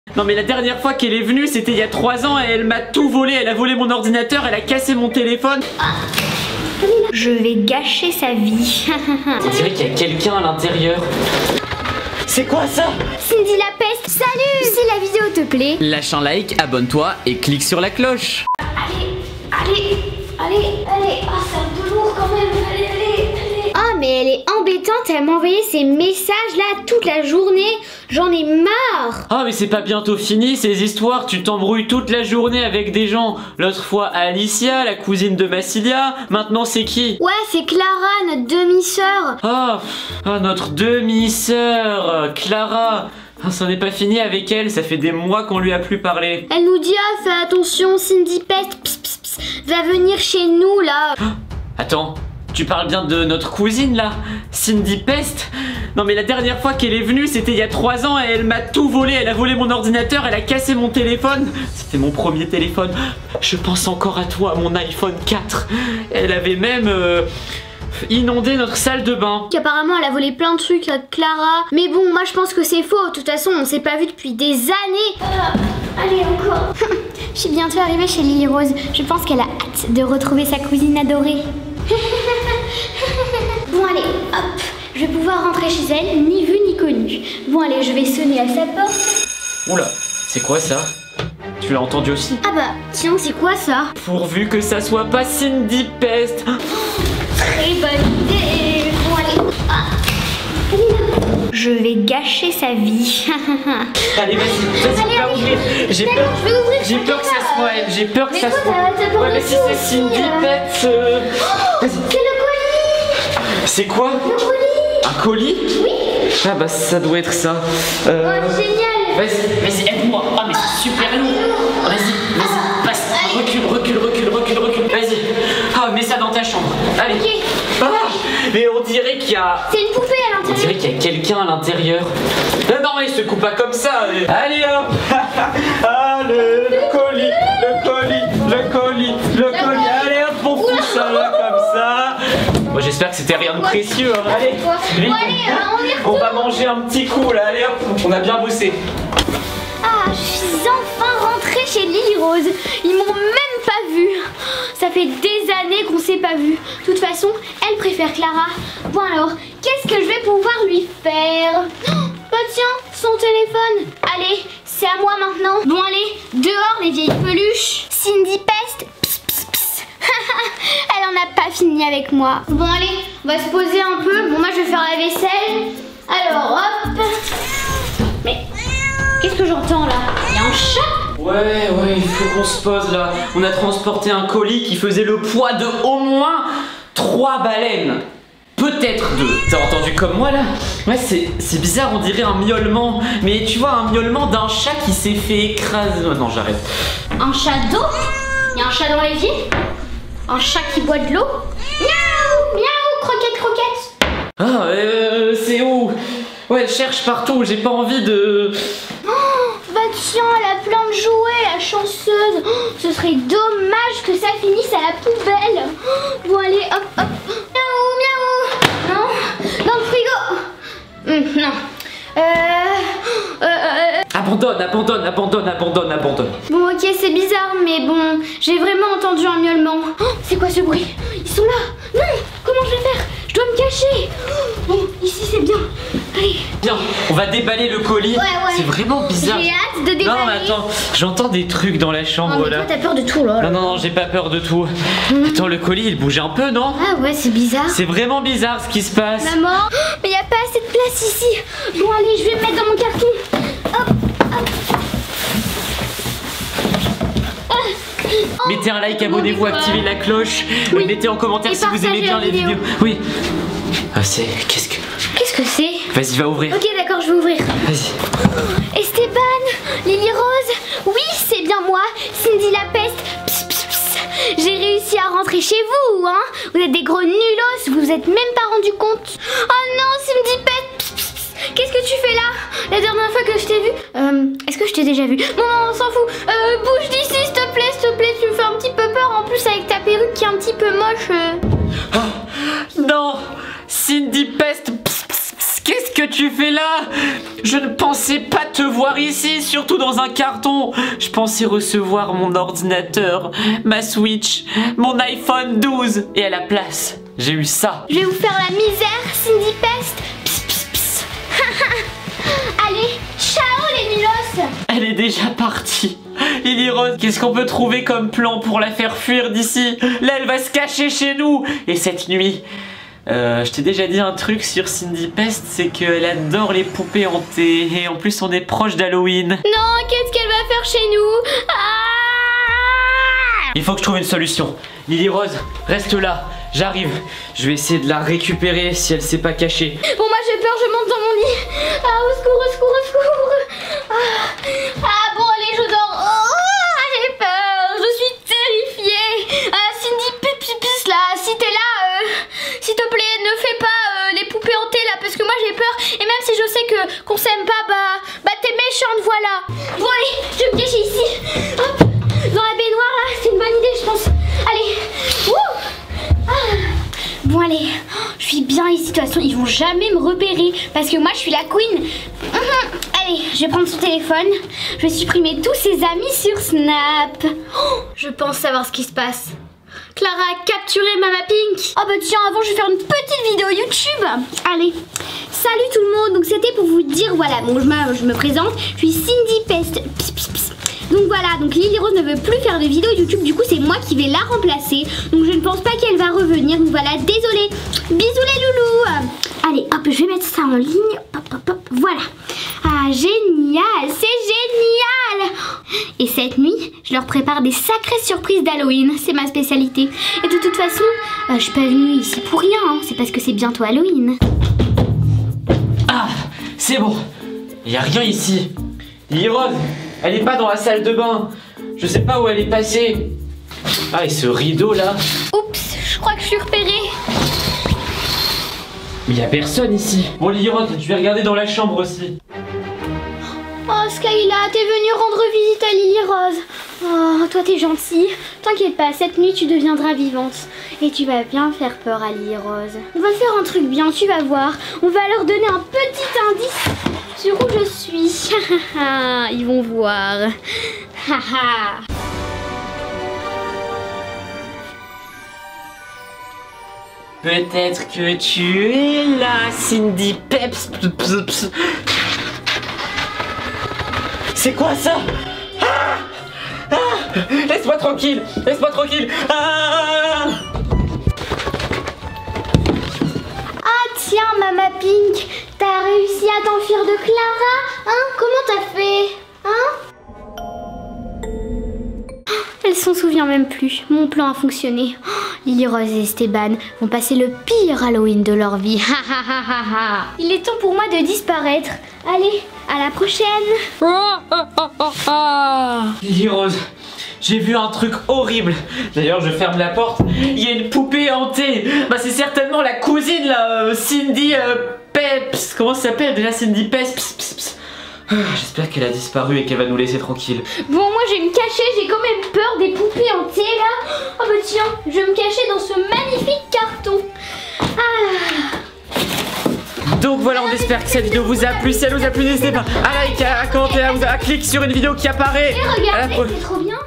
Non mais la dernière fois qu'elle est venue, c'était il y a 3 ans et elle m'a tout volé. Elle a volé mon ordinateur, elle a cassé mon téléphone. Je vais gâcher sa vie. On dirait qu'il y a quelqu'un à l'intérieur. C'est quoi ça? Cindy la peste, salut! Si la vidéo te plaît, lâche un like, abonne-toi et clique sur la cloche. allez. Ah, c'est un peu lourd quand même. Allez. Ah, mais elle est embêtante. Elle m'a envoyé ces messages là toute la journée. J'en ai marre. Ah mais c'est pas bientôt fini ces histoires, tu t'embrouilles toute la journée avec des gens. L'autre fois Alicia, la cousine de Massilia, maintenant c'est qui? Ouais, c'est Clara, notre demi-sœur. Ah, notre demi-sœur, Clara. Ah, ça n'est pas fini avec elle, ça fait des mois qu'on lui a plus parlé. Elle nous dit, ah, fais attention, Cindy Pest, va venir chez nous là. Attends, tu parles bien de notre cousine là, Cindy Pest? Non mais la dernière fois qu'elle est venue, c'était il y a 3 ans et elle m'a tout volé. Elle a volé mon ordinateur, elle a cassé mon téléphone. C'était mon premier téléphone. Je pense encore à toi, mon iPhone 4. Elle avait même inondé notre salle de bain. Apparemment elle a volé plein de trucs à Clara. Mais bon, moi je pense que c'est faux. De toute façon, on s'est pas vu depuis des années. Allez, encore. Je suis bientôt arrivée chez Lily Rose. Je pense qu'elle a hâte de retrouver sa cousine adorée. Bon allez, hop. Je vais pouvoir rentrer chez elle, ni vu ni connu. Bon allez, je vais sonner à sa porte. Oula, c'est quoi ça? Tu l'as entendu aussi? Ah bah, tiens, c'est quoi ça? Pourvu que ça soit pas Cindy Pest. Très bonne idée. Bon allez, elle est là. Je vais gâcher sa vie. Allez, vas-y, pas ouvrir. J'ai peur. Je vais ouvrir. J'ai peur que ça soit elle. J'ai peur que ça soit. T'as Ouais, mais si c'est Cindy Pest. C'est le colis. C'est quoi? Le colis. Un colis? Oui. Ah bah ça doit être ça. Oh, génial. Vas-y, aide-moi. Ah mais c'est super lourd. Vas-y, passe. Recule. Vas-y. Ah, mets ça dans ta chambre. Allez. Ok. Ah, mais on dirait qu'il y a... C'est une poupée à On l'intérieur. dirait qu'il y a quelqu'un à l'intérieur. Non, il se coupe pas comme ça. Allez hop. Ah, le colis. Allez hop, on fout ça là comme ça. Bon, j'espère que c'était rien de précieux. Hein. Allez, vite. Bon, allez, On va manger un petit coup là. Allez hop, on a bien bossé. Ah, je suis enfin rentrée chez Lily Rose. Ils m'ont même pas vue. Ça fait des années qu'on s'est pas vus. De toute façon, elle préfère Clara. Bon alors, qu'est-ce que je vais pouvoir lui faire? Bah tiens, son téléphone. Allez, c'est à moi maintenant. Bon allez, dehors les vieilles peluches. Cindy Pest. Elle en a pas fini avec moi. Bon allez, on va se poser un peu. Bon moi je vais faire la vaisselle. Alors hop. Mais qu'est-ce que j'entends là? Il y a un chat? Ouais, il faut qu'on se pose là. On a transporté un colis qui faisait le poids de au moins 3 baleines. Peut-être 2. T'as entendu comme moi là? Ouais, c'est bizarre, on dirait un miaulement. Mais tu vois, un miaulement d'un chat qui s'est fait écraser. Oh, non, j'arrête. Un chat d'eau? Il y a un chat dans l'évier? Un chat qui boit de l'eau? Miaou, miaou, croquette. Ah, c'est où? Ouais, elle cherche partout, j'ai pas envie de... Oh, bah tiens, elle a plein de jouets, la chanceuse. Oh, ce serait dommage que ça finisse à la poubelle. Oh, bon allez, hop. Miaou. Non, dans le frigo. Non. Abandonne. Bon ok, c'est bizarre, mais bon, j'ai vraiment entendu un miaulement. Oh, c'est quoi ce bruit? Ils sont là. Non, comment je vais faire? Je dois me cacher. Bon, ici c'est bien. Allez. Bien, on va déballer le colis. Ouais. C'est vraiment bizarre. J'ai hâte de déballer. Non, mais attends, j'entends des trucs dans la chambre Oh, mais là. toi t'as peur de tout là. Non, j'ai pas peur de tout. Attends, le colis il bouge un peu, non? Ah ouais, c'est bizarre. C'est vraiment bizarre ce qui se passe. Maman, mais y a pas assez de place ici. Bon allez, je vais me mettre dans mon carton. Hop. Mettez un like, abonnez-vous, activez la cloche. Oui. Mettez en commentaire Et si vous aimez bien partagez les la vidéos. Oui. Ah, c'est... Qu'est-ce que c'est? Vas-y, va ouvrir. Ok, d'accord, je vais ouvrir. Vas-y. Esteban, Lily Rose, oui, c'est bien moi, Cindy la peste. J'ai réussi à rentrer chez vous, hein. Vous êtes des gros nulos, vous vous êtes même pas rendu compte. Oh non, Cindy peste. Qu'est-ce que tu fais là? La dernière fois que je t'ai vu, est-ce que je t'ai déjà vu? Bon, on s'en fout. Bouge d'ici, s'il te plaît, tu me fais un petit peu peur. En plus, avec ta perruque qui est un petit peu moche. Oh, non, Cindy Pest. Qu'est-ce que tu fais là? Je ne pensais pas te voir ici, surtout dans un carton. Je pensais recevoir mon ordinateur, ma Switch, mon iPhone 12. Et à la place, j'ai eu ça. Je vais vous faire la misère, Cindy Pest. Pss, pss, pss. Allez, ciao les nulos. Elle est déjà partie. Lily Rose, qu'est-ce qu'on peut trouver comme plan pour la faire fuir d'ici? Là, elle va se cacher chez nous. Et cette nuit... je t'ai déjà dit un truc sur Cindy Pest, c'est qu'elle adore les poupées hantées. Et en plus, on est proche d'Halloween. Non, qu'est-ce qu'elle va faire chez nous? Il faut que je trouve une solution. Lily Rose, reste là. J'arrive. Je vais essayer de la récupérer si elle s'est pas cachée. Bon, moi j'ai peur, je monte dans mon lit. Ah, au secours, au secours, au secours. Bon, allez, je dors. J'ai peur, je suis terrifiée. Cindy Pipipis là, si t'es là, s'il te plaît, ne fais pas les poupées hantées là, parce que moi j'ai peur. Et même si je sais qu'on s'aime pas, bah t'es méchante, voilà. Bon, allez, je vais me cacher ici. Hop, dans la baignoire là, c'est une bonne idée, je pense. Allez, Bon allez, je suis bien ici, de toute façon ils vont jamais me repérer parce que moi je suis la queen. Allez, je vais prendre son téléphone, je vais supprimer tous ses amis sur Snap. Je pense savoir ce qui se passe. Clara a capturé Mama Pink. Oh bah tiens, avant je vais faire une petite vidéo YouTube. Allez, salut tout le monde, donc c'était pour vous dire, voilà, bon je me présente, je suis Cindy Pest. Pss, pss, pss. Donc voilà, donc Lily Rose ne veut plus faire de vidéo YouTube, du coup c'est moi qui vais la remplacer. Donc je ne pense pas qu'elle va revenir, donc voilà, désolée. Bisous les loulous. Allez, hop, je vais mettre ça en ligne. Hop, hop, hop, voilà. Ah, génial, c'est génial. Et cette nuit, je leur prépare des sacrées surprises d'Halloween, c'est ma spécialité. Et de toute façon, je suis pas venue ici pour rien, hein. C'est parce que c'est bientôt Halloween. Ah, c'est bon. Il y a rien ici. Lily Rose, elle est pas dans la salle de bain. Je sais pas où elle est passée. Ah, et ce rideau là. Oups, je crois que je suis repérée. Mais y a personne ici. Bon, Lily Rose, je vais regarder dans la chambre aussi. Oh Skyla, t'es venue rendre visite à Lily Rose. Oh, toi t'es gentille. T'inquiète pas, cette nuit tu deviendras vivante. Et tu vas bien faire peur à Lily Rose. On va faire un truc bien, tu vas voir. On va leur donner un petit indice sur où je suis. Ils vont voir. Peut-être que tu es là, Cindy Peps. C'est quoi ça? Laisse-moi tranquille. Laisse-moi tranquille. Ah tiens, Mama Pink, t'as réussi à t'enfuir de Clara? Hein? Comment t'as fait? Hein? Elle s'en souvient même plus. Mon plan a fonctionné. Lily Rose et Esteban vont passer le pire Halloween de leur vie. Il est temps pour moi de disparaître. Allez, à la prochaine. Lily Rose, j'ai vu un truc horrible. D'ailleurs, je ferme la porte. Il y a une poupée hantée. Bah, c'est certainement la cousine là, Cindy Peps. Comment ça s'appelle déjà, Cindy Peps? J'espère qu'elle a disparu et qu'elle va nous laisser tranquille. Bon, moi je vais me cacher, j'ai quand même peur des poupées hantées là. Oh bah tiens, je vais me cacher dans ce magnifique carton. Donc voilà, on espère que cette vidéo vous a plu. Si elle vous a plu, n'hésitez pas à like, à commenter, à cliquer sur une vidéo qui apparaît. Et regardez, c'est trop bien.